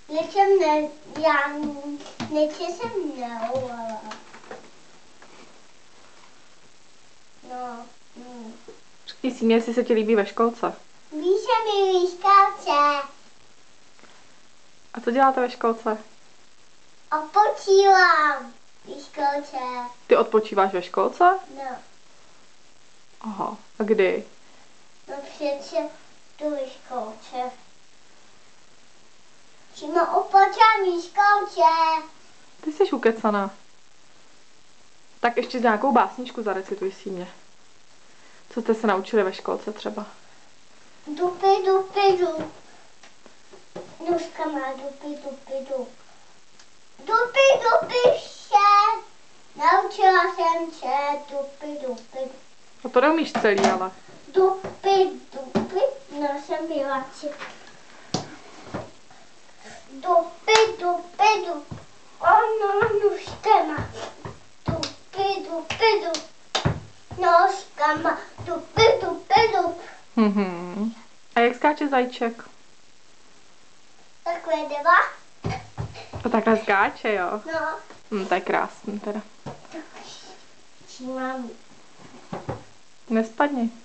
Já nechci se mnou, ale... No. Řekni si mě, jestli se ti líbí ve školce. Líbí se mi ve školce. A co děláte ve školce? Odpočívám ve školce. Ty odpočíváš ve školce? No. Aha. A kdy? No přece tu ve školce. Čím odpočívám ve školce. Ty jsi ukecaná. Tak ještě nějakou básničku zarecituj si mě. Co jste se naučili ve školce třeba? Dupy, dupy, dup. Nůžka má dupy, dupy, dup. Dupy, dupy, vše. Naučila jsem se dupy, dupy. No to neumíš celý, ale. Dupy, dupy. No jsem byla si. Dupy, dupy, dup. Ono nůžka má. Dupy, dupy, dup. Nůžka má. Dupy, dupy, dup. A jak skáče zajíček? Takhle dva. To takhle skáče, jo? No. To je krásný teda. Mám. Nespadni.